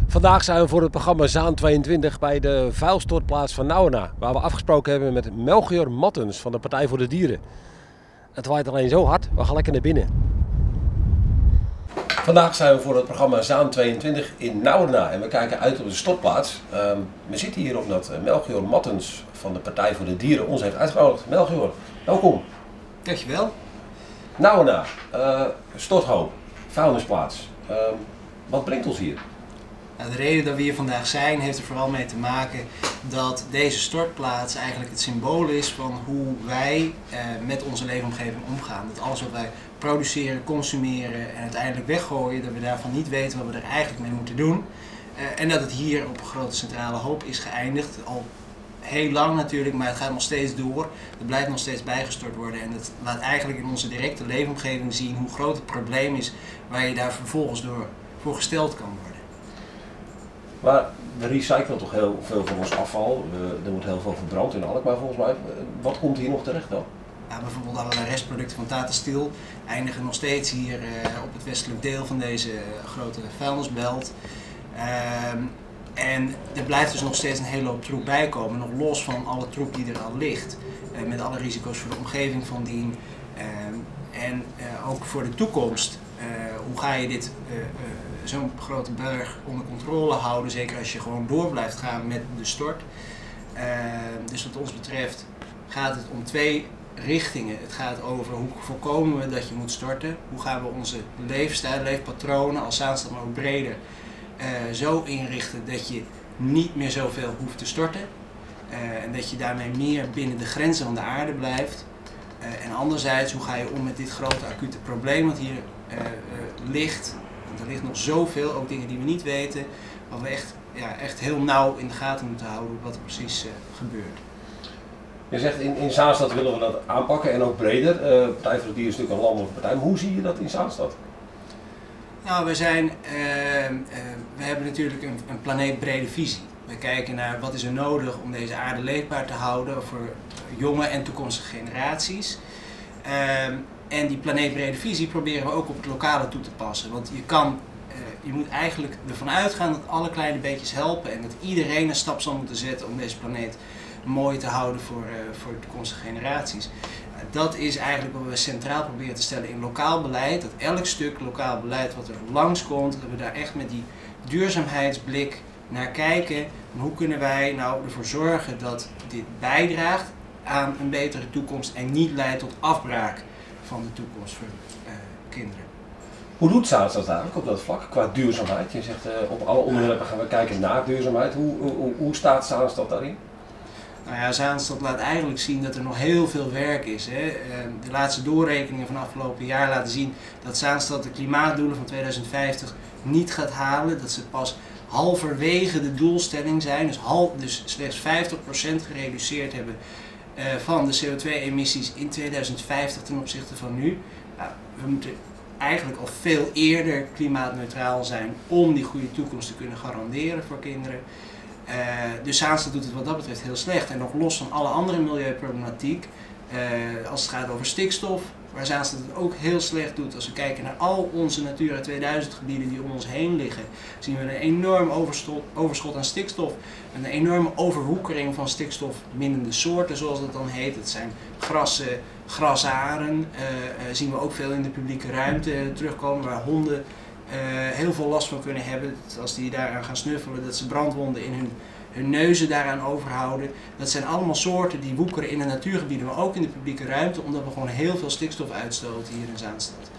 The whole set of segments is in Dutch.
Vandaag zijn we voor het programma Zaan 22 bij de vuilstortplaats van Nauwena, waar we afgesproken hebben met Melchior Mattens van de Partij voor de Dieren. Het waait alleen zo hard, we gaan lekker naar binnen. Vandaag zijn we voor het programma Zaan 22 in Nauwena en we kijken uit op de stortplaats. We zitten hier omdat Melchior Mattens van de Partij voor de Dieren ons heeft uitgenodigd. Melchior, welkom. Dankjewel. Nauwena, storthoop, vuilnisplaats. Wat brengt ons hier? Nou, de reden dat we hier vandaag zijn heeft er vooral mee te maken dat deze stortplaats eigenlijk het symbool is van hoe wij met onze leefomgeving omgaan. Dat alles wat wij produceren, consumeren en uiteindelijk weggooien, dat we daarvan niet weten wat we er eigenlijk mee moeten doen. En dat het hier op een grote centrale hoop is geëindigd. Al heel lang natuurlijk, maar het gaat nog steeds door. Er blijft nog steeds bijgestort worden en dat laat eigenlijk in onze directe leefomgeving zien hoe groot het probleem is waar je daar vervolgens voor gesteld kan worden. Maar we recyclen toch heel veel van ons afval, er wordt heel veel verbrand in Alkmaar volgens mij. Wat komt hier nog terecht dan? Ja, bijvoorbeeld allerlei restproducten van Tata Steel eindigen nog steeds hier op het westelijk deel van deze grote vuilnisbelt. En er blijft dus nog steeds een hele hoop troep bij komen, nog los van alle troep die er al ligt. Met alle risico's voor de omgeving van dien. En ook voor de toekomst. Hoe ga je dit zo'n grote berg onder controle houden, zeker als je gewoon door blijft gaan met de stort. Dus wat ons betreft gaat het om twee richtingen. Het gaat over hoe voorkomen we dat je moet storten, hoe gaan we onze leefstijl, leefpatronen als Zaanstad, maar ook breder, zo inrichten dat je niet meer zoveel hoeft te storten en dat je daarmee meer binnen de grenzen van de aarde blijft. En anderzijds, hoe ga je om met dit grote acute probleem wat hier ligt. Want er ligt nog zoveel, ook dingen die we niet weten, waar we echt heel nauw in de gaten moeten houden wat er precies gebeurt. Je zegt in Zaanstad willen we dat aanpakken en ook breder. Partij voor de Dieren is natuurlijk een landelijke partij, maar hoe zie je dat in Zaanstad? Nou, we hebben natuurlijk een planeetbrede visie. We kijken naar wat is er nodig om deze aarde leefbaar te houden voor jonge en toekomstige generaties. En die planeetbrede visie proberen we ook op het lokale toe te passen. Want je moet eigenlijk ervan uitgaan dat alle kleine beetjes helpen en dat iedereen een stap zal moeten zetten om deze planeet mooi te houden voor de toekomstige generaties. Dat is eigenlijk wat we centraal proberen te stellen in lokaal beleid. Dat elk stuk lokaal beleid wat er langskomt, dat we daar echt met die duurzaamheidsblik naar kijken. En hoe kunnen wij nou ervoor zorgen dat dit bijdraagt aan een betere toekomst en niet leidt tot afbraak van de toekomst voor kinderen. Hoe doet Zaanstad eigenlijk op dat vlak qua duurzaamheid? Je zegt op alle onderwerpen gaan we kijken naar duurzaamheid. Hoe staat Zaanstad daarin? Nou ja, Zaanstad laat eigenlijk zien dat er nog heel veel werk is. Hè. De laatste doorrekeningen van afgelopen jaar laten zien dat Zaanstad de klimaatdoelen van 2050 niet gaat halen. Dat ze pas halverwege de doelstelling zijn, dus slechts 50% gereduceerd hebben van de CO2-emissies in 2050 ten opzichte van nu. Nou, we moeten eigenlijk al veel eerder klimaatneutraal zijn om die goede toekomst te kunnen garanderen voor kinderen. Dus Zaanstad doet het wat dat betreft heel slecht. En nog los van alle andere milieuproblematiek, als het gaat over stikstof, waar Zaanstad het ook heel slecht doet. Als we kijken naar al onze Natura 2000 gebieden die om ons heen liggen, zien we een enorm overschot aan stikstof. Een enorme overwoekering van stikstofmindende soorten, zoals dat dan heet. Het zijn grassen, grasaren, zien we ook veel in de publieke ruimte terugkomen, waar honden heel veel last van kunnen hebben. Als die daaraan gaan snuffelen, dat ze brandwonden in hun neuzen daaraan overhouden. Dat zijn allemaal soorten die woekeren in de natuurgebieden, maar ook in de publieke ruimte, omdat we gewoon heel veel stikstof uitstoten hier in Zaanstad.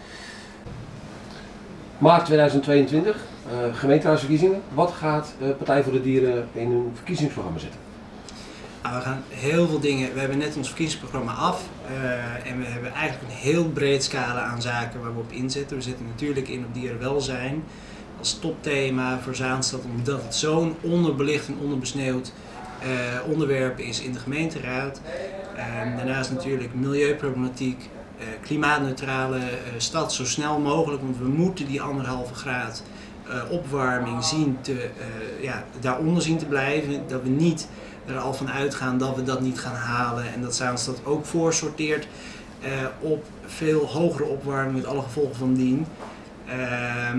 Maart 2022, gemeenteraadsverkiezingen. Wat gaat Partij voor de Dieren in hun verkiezingsprogramma zetten? Nou, we gaan heel veel dingen. We hebben net ons verkiezingsprogramma af en we hebben eigenlijk een heel breed scala aan zaken waar we op inzetten. We zetten natuurlijk in op dierenwelzijn als topthema voor Zaanstad, omdat het zo'n onderbelicht en onderbesneeuwd onderwerp is in de gemeenteraad. Daarnaast natuurlijk milieuproblematiek, klimaatneutrale stad zo snel mogelijk, want we moeten die 1,5 graad opwarming daaronder zien te blijven. Dat we niet er al van uitgaan dat we dat niet gaan halen en dat Zaanstad ook voorsorteert op veel hogere opwarming met alle gevolgen van dien.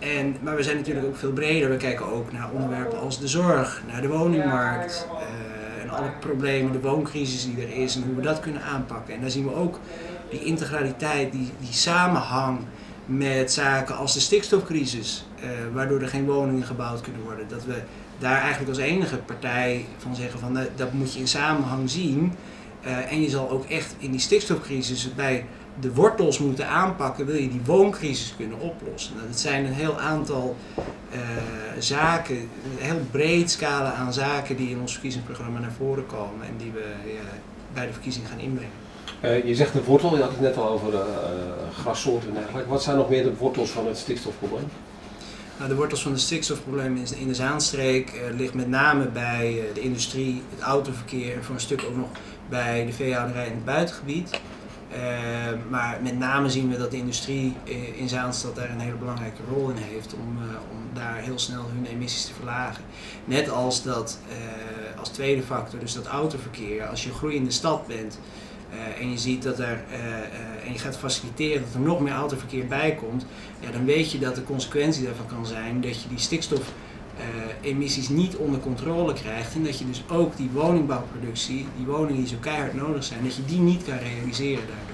Maar we zijn natuurlijk ook veel breder. We kijken ook naar onderwerpen als de zorg, naar de woningmarkt en alle problemen, de wooncrisis die er is en hoe we dat kunnen aanpakken. En daar zien we ook die integraliteit, die samenhang met zaken als de stikstofcrisis, waardoor er geen woningen gebouwd kunnen worden. Dat we daar eigenlijk als enige partij van zeggen van dat moet je in samenhang zien. En je zal ook echt in die stikstofcrisis bij de wortels moeten aanpakken, wil je die wooncrisis kunnen oplossen. Nou, dat zijn een heel aantal zaken, een heel breed scala aan zaken die in ons verkiezingsprogramma naar voren komen en die we bij de verkiezing gaan inbrengen. Je zegt de wortel, je had het net al over grassoorten en dergelijke. Wat zijn nog meer de wortels van het stikstofprobleem? Nou, de wortels van het stikstofprobleem in de Zaanstreek ligt met name bij de industrie, het autoverkeer en voor een stuk ook nog bij de veehouderij in het buitengebied. Maar met name zien we dat de industrie in Zaanstad daar een hele belangrijke rol in heeft om daar heel snel hun emissies te verlagen. Net als dat als tweede factor, dus dat autoverkeer, als je een groeiende stad bent en je ziet dat en je gaat faciliteren dat er nog meer autoverkeer bij komt, ja, dan weet je dat de consequentie daarvan kan zijn dat je die stikstofemissies niet onder controle krijgt en dat je dus ook die woningbouwproductie, die woningen die zo keihard nodig zijn, dat je die niet kan realiseren daardoor.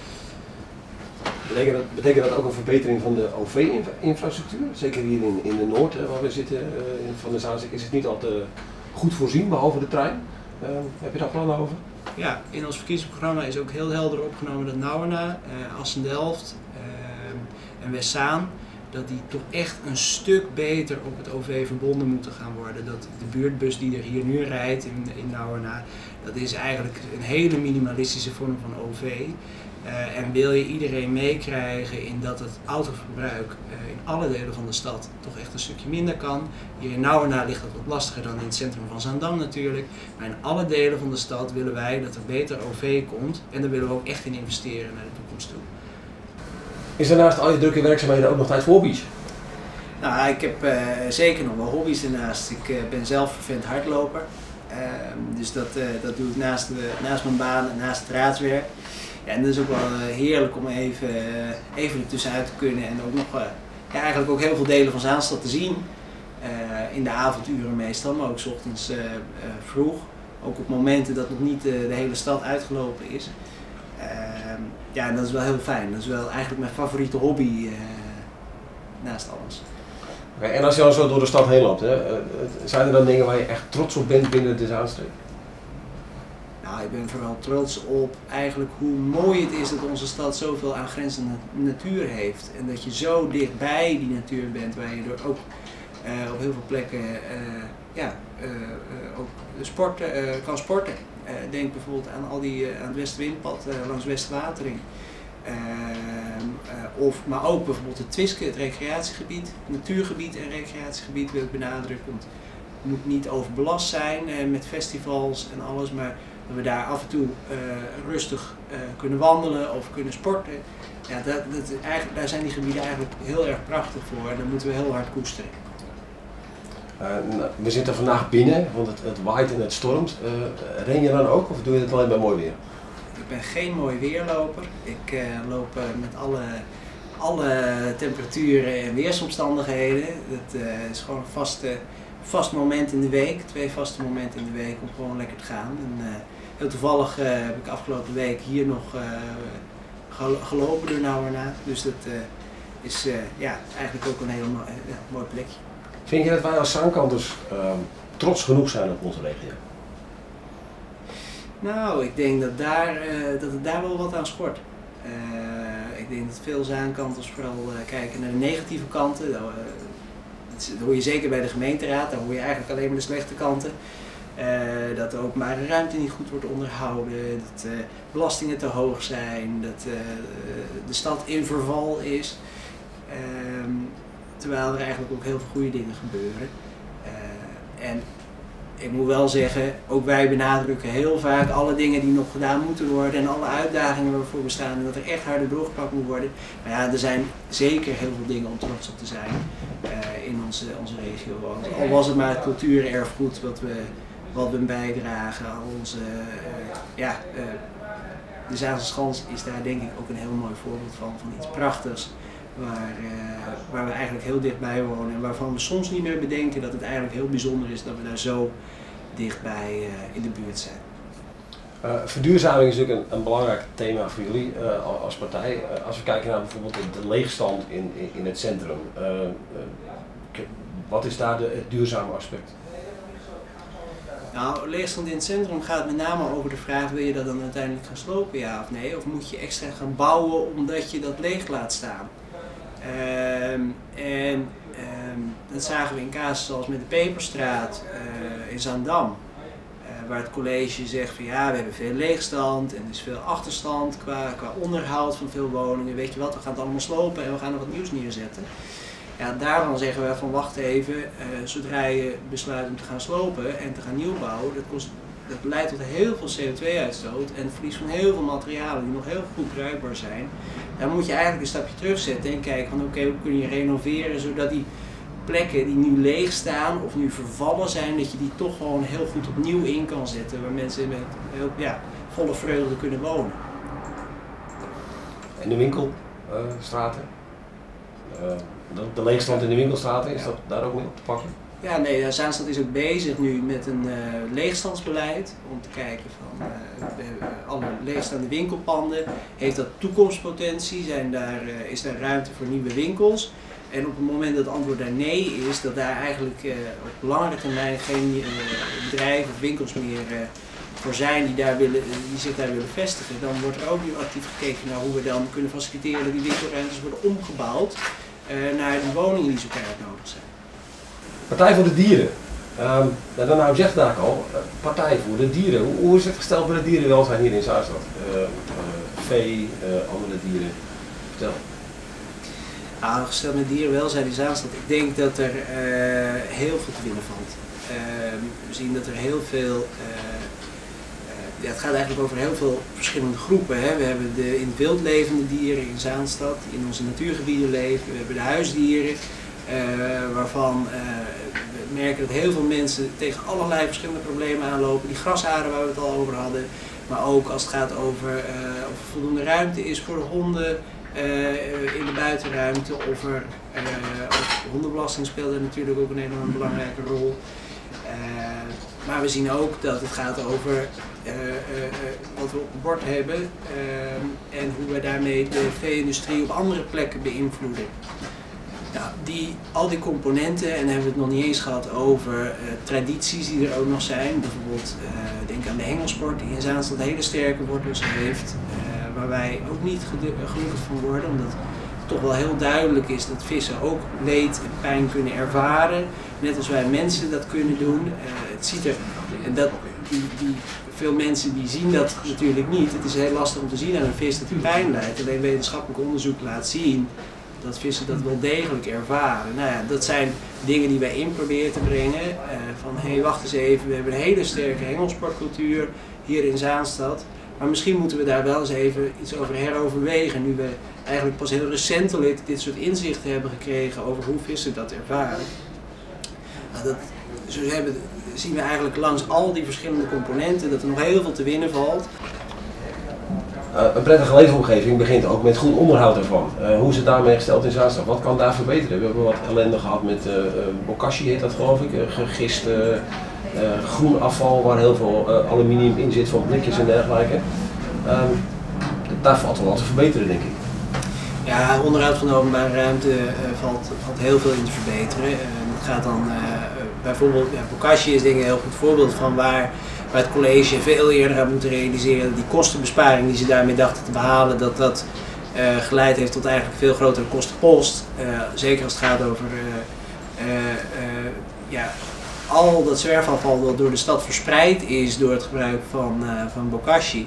Betekent dat ook een verbetering van de OV-infrastructuur? Zeker hier in de Noord, waar we zitten, van de Zaanstreek, is het niet altijd goed voorzien, behalve de trein. Heb je daar plannen over? Ja, in ons verkiezingsprogramma is ook heel helder opgenomen dat Nauwena, Assendelft en Westzaan, dat die toch echt een stuk beter op het OV verbonden moeten gaan worden. Dat de buurtbus die er hier nu rijdt in Nauwena, dat is eigenlijk een hele minimalistische vorm van OV. En wil je iedereen meekrijgen in dat het autoverbruik in alle delen van de stad toch echt een stukje minder kan. Hier in Nauwena ligt dat wat lastiger dan in het centrum van Zaandam natuurlijk. Maar in alle delen van de stad willen wij dat er beter OV komt en daar willen we ook echt in investeren naar de toekomst toe. Is er naast al je drukke werkzaamheden ook nog tijd voor hobby's? Nou, ik heb zeker nog wel hobby's ernaast. Ik ben zelf vervent hardloper. Dus dat doe ik naast mijn baan en naast het raadswerk. Ja, en dat is ook wel heerlijk om even ertussenuit te kunnen en ook nog eigenlijk ook heel veel delen van Zaanstad te zien. In de avonduren meestal, maar ook 's ochtends vroeg. Ook op momenten dat nog niet de hele stad uitgelopen is. Ja, en dat is wel heel fijn. Dat is wel eigenlijk mijn favoriete hobby naast alles. Okay, en als je dan zo door de stad heen loopt, zijn er dan dingen waar je echt trots op bent binnen de Zaanstreek? Nou, ik ben vooral trots op eigenlijk hoe mooi het is dat onze stad zoveel aangrenzende natuur heeft. En dat je zo dichtbij die natuur bent, waar je er ook op heel veel plekken ook kan sporten. Denk bijvoorbeeld aan aan het Westwindpad langs Westwatering. Maar ook bijvoorbeeld het Twiske, het recreatiegebied, natuurgebied en recreatiegebied wil ik benadrukken. Want het moet niet overbelast zijn met festivals en alles, maar dat we daar af en toe rustig kunnen wandelen of kunnen sporten. Ja, daar zijn die gebieden eigenlijk heel erg prachtig voor en daar moeten we heel hard koesteren. We zitten vandaag binnen, want het waait en het stormt. Ren je dan ook of doe je het alleen bij mooi weer? Ik ben geen mooi weerloper. Ik loop met alle temperaturen en weersomstandigheden. Het is gewoon een vast moment in de week, 2 vaste momenten in de week om gewoon lekker te gaan. En, heel toevallig heb ik afgelopen week hier nog gelopen door Nauwena. Dus dat is eigenlijk ook een heel mooi plekje. Vind je dat wij als Zaankanters trots genoeg zijn op onze regio? Nou, ik denk dat het daar wel wat aan schort. Ik denk dat veel Zaankanters vooral kijken naar de negatieve kanten. Dat hoor je zeker bij de gemeenteraad, daar hoor je eigenlijk alleen maar de slechte kanten. Dat de openbare ruimte niet goed wordt onderhouden, dat belastingen te hoog zijn, dat de stad in verval is. Terwijl er eigenlijk ook heel veel goede dingen gebeuren. En ik moet wel zeggen, ook wij benadrukken heel vaak alle dingen die nog gedaan moeten worden en alle uitdagingen waarvoor we staan en dat er echt harder doorgepakt moet worden. Maar ja, er zijn zeker heel veel dingen om trots op te zijn in onze regio. Al was het maar het cultuurerfgoed wat we bijdragen, de Zaanse Schans is daar denk ik ook een heel mooi voorbeeld van iets prachtigs. waar we eigenlijk heel dichtbij wonen en waarvan we soms niet meer bedenken dat het eigenlijk heel bijzonder is dat we daar zo dichtbij in de buurt zijn. Verduurzaming is natuurlijk een belangrijk thema voor jullie als partij. Als we kijken naar bijvoorbeeld de leegstand in het centrum, wat is daar het duurzame aspect? Nou, leegstand in het centrum gaat met name over de vraag: wil je dat dan uiteindelijk gaan slopen, ja of nee? Of moet je extra gaan bouwen omdat je dat leeg laat staan? Dat zagen we in casus zoals met de Peperstraat in Zaandam. Waar het college zegt van ja, we hebben veel leegstand en er is veel achterstand qua onderhoud van veel woningen. Weet je wat, we gaan het allemaal slopen en we gaan er wat nieuws neerzetten. Ja, daarvan zeggen we van wacht even, zodra je besluit om te gaan slopen en te gaan nieuwbouwen, dat leidt tot heel veel CO2-uitstoot en het verlies van heel veel materialen die nog heel goed bruikbaar zijn. Dan moet je eigenlijk een stapje terugzetten en kijken van oké, hoe kun je renoveren zodat die plekken die nu leeg staan of nu vervallen zijn, dat je die toch gewoon heel goed opnieuw in kan zetten, waar mensen met volle vreugde kunnen wonen. En de winkelstraten? De leegstand in de winkelstraten, is dat daar ook mee op te pakken? Ja, nee, Zaanstad is ook bezig nu met een leegstandsbeleid om te kijken van alle leegstaande winkelpanden, heeft dat toekomstpotentie, is daar ruimte voor nieuwe winkels? En op het moment dat het antwoord daar nee is, dat daar eigenlijk op langere termijn geen bedrijven of winkels meer voor zijn die zich daar willen vestigen, dan wordt er ook nu actief gekeken naar hoe we dan kunnen faciliteren dat die winkelruimtes worden omgebouwd naar de woningen die zo keihard nodig zijn. Partij voor de Dieren. Nou zegt daar al, Partij voor de Dieren. Hoe is het gesteld met het dierenwelzijn hier in Zaanstad? Vee, andere dieren. Vertel. Nou, gesteld met dierenwelzijn in Zaanstad, ik denk dat er heel veel te winnen valt. We zien dat er heel veel, het gaat eigenlijk over heel veel verschillende groepen. Hè. We hebben de in het wild levende dieren in Zaanstad, die in onze natuurgebieden leven. We hebben de huisdieren, waarvan we merken dat heel veel mensen tegen allerlei verschillende problemen aanlopen. Die grasaren waar we het al over hadden, maar ook als het gaat over of er voldoende ruimte is voor de honden. In de buitenruimte of hondenbelasting speelt daar natuurlijk ook een enorm belangrijke rol. Maar we zien ook dat het gaat over wat we op het bord hebben en hoe we daarmee de vee-industrie op andere plekken beïnvloeden. Nou, al die componenten, en dan hebben we het nog niet eens gehad over tradities die er ook nog zijn. Bijvoorbeeld denk aan de hengelsport die in Zaanstad hele sterke wortels heeft. Waar wij ook niet gelukkig van worden, omdat het toch wel heel duidelijk is dat vissen ook leed en pijn kunnen ervaren, net als wij mensen dat kunnen doen. Het ziet er, en veel mensen die zien dat natuurlijk niet. Het is heel lastig om te zien aan een vis dat hij pijn lijdt. Alleen wetenschappelijk onderzoek laat zien dat vissen dat wel degelijk ervaren. Nou ja, dat zijn dingen die wij in proberen te brengen. Van hé, wacht eens even, we hebben een hele sterke hengelsportcultuur hier in Zaanstad. Maar misschien moeten we daar wel eens even iets over heroverwegen, nu we eigenlijk pas heel recentelijk dit soort inzichten hebben gekregen over hoe vissen dat ervaren. Nou, zien we eigenlijk langs al die verschillende componenten dat er nog heel veel te winnen valt. Een prettige leefomgeving begint ook met goed onderhoud ervan. Hoe is het daarmee gesteld in Zaanstad? Wat kan daar verbeteren? We hebben wat ellende gehad met bokashi, heet dat geloof ik, gegist groen afval waar heel veel aluminium in zit van blikjes en dergelijke. Daar valt wel wat te verbeteren, denk ik. Ja, onderhoud van de openbare ruimte valt heel veel in te verbeteren. Het gaat dan bijvoorbeeld, bokashi is denk ik een heel goed voorbeeld van waar het college veel eerder had moeten realiseren. Die kostenbesparing die ze daarmee dachten te behalen, dat geleid heeft tot eigenlijk veel grotere kostenpost. Zeker als het gaat over al dat zwerfafval dat door de stad verspreid is door het gebruik van bokashi.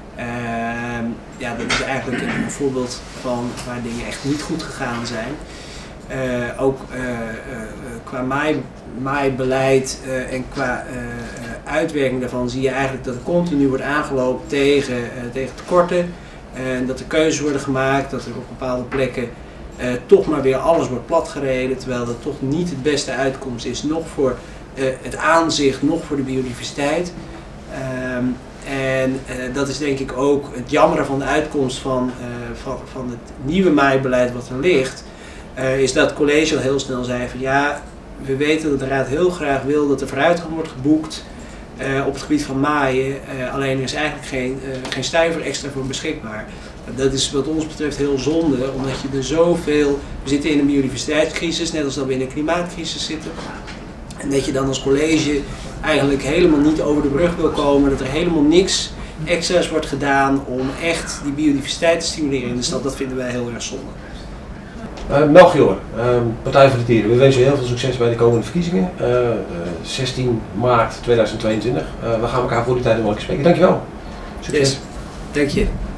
Dat is eigenlijk een voorbeeld van waar dingen echt niet goed gegaan zijn. Ook qua maaibeleid en qua uitwerking daarvan zie je eigenlijk dat er continu wordt aangelopen tegen tekorten. Dat er keuzes worden gemaakt, dat er op bepaalde plekken toch maar weer alles wordt platgereden, terwijl dat toch niet het beste uitkomst is, nog voor het aanzicht, nog voor de biodiversiteit. En dat is denk ik ook het jammere van de uitkomst van het nieuwe maaibeleid wat er ligt. Is dat het college al heel snel zei van ja, we weten dat de raad heel graag wil dat er vooruitgang wordt geboekt op het gebied van maaien. Alleen er is eigenlijk geen stuiver extra voor beschikbaar. Dat is wat ons betreft heel zonde, omdat je er zoveel... We zitten in een biodiversiteitscrisis, net als dat we in een klimaatcrisis zitten. En dat je dan als college eigenlijk helemaal niet over de brug wil komen, dat er helemaal niks extra's wordt gedaan om echt die biodiversiteit te stimuleren in de stad, dat vinden wij heel erg zonde. Melchior, Partij voor de Dieren, we wensen je heel veel succes bij de komende verkiezingen. 16 maart 2022. We gaan elkaar voor die tijd nog wel spreken. Dankjewel. Succes. Yes. Dank je.